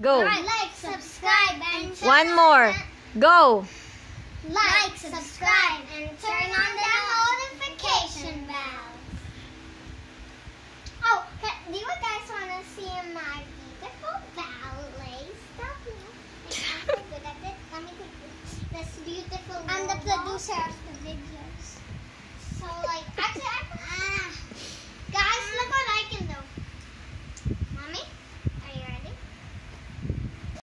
Go. Like, subscribe, and One more. Go. Like, subscribe, and turn on the